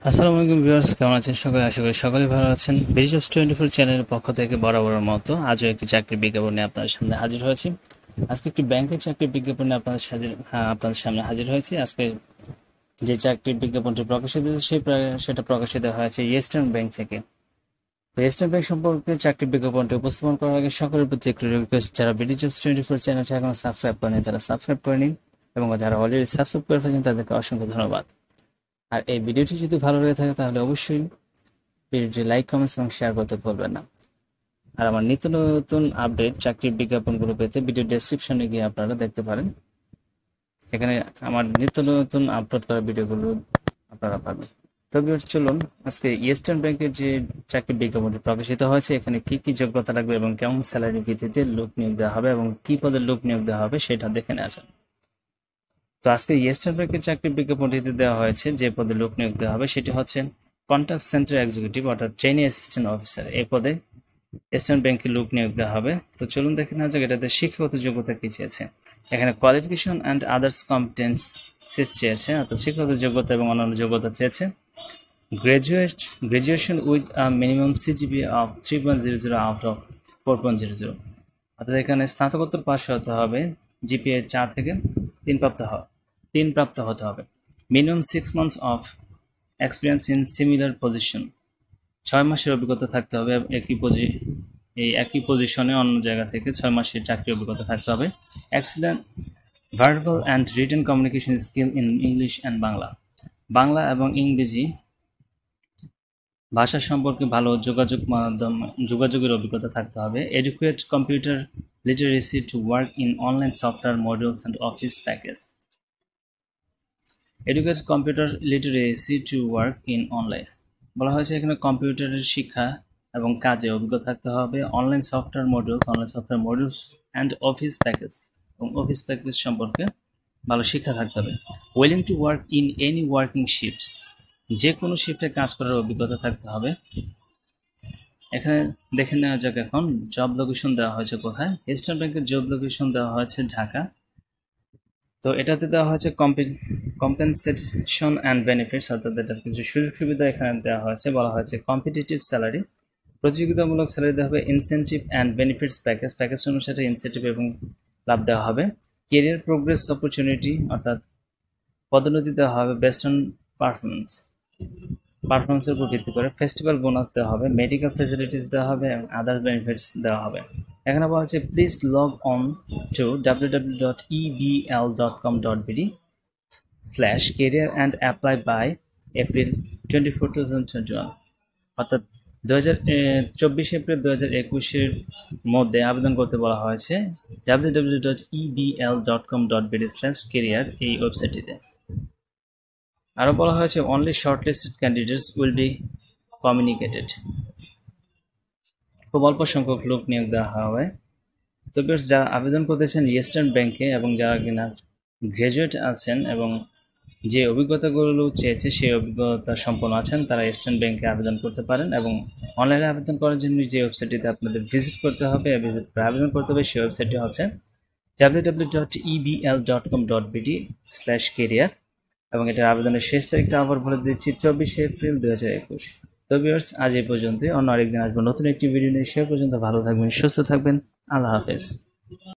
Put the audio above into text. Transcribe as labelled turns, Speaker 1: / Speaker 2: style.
Speaker 1: আসসালামু আলাইকুম ভিউয়ার্স, কেমন আছেন সকলে? আশা করি সকলে ভালো আছেন। বিডি জবস 24 চ্যানেলের পক্ষ থেকে বরাবরের মতো আজও একটি চাকরির বিজ্ঞাপন নিয়ে আপনাদের সামনে হাজির হয়েছি। আজকে একটি ব্যাংকের চাকরির বিজ্ঞাপন নিয়ে আপনাদের সামনে হাজির হয়েছি। আজকে যে চাকরির বিজ্ঞাপনটি প্রকাশিত হয়েছে সেটা প্রকাশিত হয়েছে ইস্টার্ন ব্যাংক থেকে। তো ইস্টার্ন ব্যাংক সম্পর্কে চাকরির বিজ্ঞাপনটি উপস্থাপন করার আগে সকলের প্রতি একটি রিকোয়েস্ট, যারা বিডি জবস 24 চ্যানেলটি এখনো সাবস্ক্রাইব করেনি তারা সাবস্ক্রাইব করে নিন, এবং যারা অলরেডি সাবস্ক্রাইব করে ফেলেছেন তাদেরকে অসংখ্য ধন্যবাদ। আর এই ভিডিওটি যদি ভালো লেগে থাকে তাহলে অবশ্যই ভিডিওটি লাইক, কমেন্টস এবং শেয়ার করতে ভুলবেন না। আর আমার নিত্য নতুন আপডেট চাকরির বিজ্ঞাপনগুলো পেতে ভিডিও ডেসক্রিপশনে গিয়ে আপনারা দেখতে পারেন। এখানে আমার নিত্য নতুন আপলোড করা ভিডিওগুলো আপনারা পাবেন। তবে চলুন আজকে ইস্টার্ন ব্যাংকের যে চাকরির বিজ্ঞাপনটি প্রকাশিত হয়েছে এখানে কি কি যোগ্যতা লাগবে এবং কেমন স্যালারি ভিত্তিতে লোক নিয়োগ দেওয়া হবে এবং কি পদের লোক নিয়োগ দেওয়া হবে সেটা দেখে নেওয়া যাক। তো আজকে ইস্টার্ন ব্যাংকের চাকরির বিজ্ঞাপনটিতে দেওয়া হয়েছে যে পদে লোক নিয়োগ দেওয়া হবে সেটি হচ্ছে কন্ট্যাক্ট সেন্টার এক্সিকিউটিভ অর্থাৎ ট্রেনি অ্যাসিস্ট্যান্ট অফিসার। এই পদে ইস্টার্ন ব্যাংকে লোক নিয়োগ দেওয়া হবে। তো চলুন দেখে নেওয়া যাক এটাতে শিক্ষাগত যোগ্যতা কি চেয়েছে। এখানে কোয়ালিফিকেশন অ্যান্ড আদার্স কম্পিটেন্সিস চেয়েছে, অর্থাৎ শিক্ষাগত যোগ্যতা এবং অন্যান্য যোগ্যতা চেয়েছে। Graduation with minimum CGPA of 3.00 out of 4.00, অর্থাৎ এখানে স্নাতকোত্তর পাশ হতে হবে, জিপিএ 4 থেকে 3 প্রাপ্ত হতে হবে। Minimum 6 months of experience in similar position, 6 মাসের অভিজ্ঞতা থাকতে হবে একই পজিশনে অন্য জায়গা থেকে 6 মাসের চাকরি অভিজ্ঞতা থাকতে হবে। Excellent verbal and written communication skill in English and Bangla এবং ইংরেজি ভাষা সম্পর্কে ভালো যোগাযোগের অভিজ্ঞতা থাকতে হবে। Educate computer literacy to work in online software modules and office package. Educate computer literacy to work in online, বলা হয়েছে এখানে কম্পিউটারের শিক্ষা এবং কাজে অভিজ্ঞতা থাকতে হবে। Online software modules and office package, এবং অফিস প্যাকেজ সম্পর্কে ভালো শিক্ষা থাকতে হবে। Willing to work in any working shifts, যে কোনো শিফটে কাজ করার অভিজ্ঞতা থাকতে হবে। এখানে দেখে নেওয়া যাক এখন জব লোকেশন দেওয়া হয়েছে কোথায়। ইস্টার্ন ব্যাংকের জব লোকেশন দেওয়া হয়েছে ঢাকা। তো এটাতে দেওয়া হয়েছে কম্পেনসেশন অ্যান্ড বেনিফিটস, অর্থাৎ এটার কিছু সুযোগ সুবিধা এখানে দেওয়া হয়েছে। বলা হয়েছে কম্পিটিটিভ স্যালারি, প্রতিযোগিতামূলক স্যালারি দেওয়া হবে। ইনসেন্টিভ অ্যান্ড বেনিফিটস প্যাকেজ অনুসারে ইনসেন্টিভ এবং লাভ দেওয়া হবে। কেরিয়ার প্রোগ্রেস অপরচুনিটি, অর্থাৎ পদোন্নতি দেওয়া হবে বেস্ট অন পারফরমেন্সের উপর ভিত্তি করে। ফেস্টিভ্যাল বোনাস দেওয়া হবে, মেডিকেল ফেসিলিটিস দেওয়া হবে এবং আদার বেনিফিটস দেওয়া হবে। এখানে বলা হচ্ছে please log on to www.ebl.com.bd/career and apply by April 24, 2021, অর্থাৎ 24 এপ্রিল 2021 মধ্যে আবেদন করতে বলা হয়েছে www.ebl.com.bd/career এই ওয়েবসাইটটিতে। আরও বলা হয়েছে only shortlisted candidates will be communicated, খুব অল্প সংখ্যক লোক নিয়োগ দেওয়া হবে। তবে যারা আবেদন করতেছেন ইস্টার্ন ব্যাংকে এবং যারা কিনা গ্র্যাজুয়েট আছেন এবং যে অভিজ্ঞতাগুলো চেয়েছে সেই অভিজ্ঞতা সম্পন্ন আছেন তারা ইস্টার্ন ব্যাংকে আবেদন করতে পারেন। এবং অনলাইনে আবেদন করার জন্য যে ওয়েবসাইটটিতে আপনাদের ভিজিট করতে হবে আবেদন করতে হবে সেই ওয়েবসাইটটি হচ্ছে www.ebl.com.bd/career, এবং এটার আবেদনের শেষ তারিখটা আবার বলে দিচ্ছি 24 এপ্রিল 2021। তো ভিউয়ার্স, আজ এই পর্যন্তই। অন্য আরেকদিন আসবো নতুন একটি ভিডিও নিয়ে। সে পর্যন্ত ভালো থাকবেন, সুস্থ থাকবেন। আল্লাহ হাফেজ।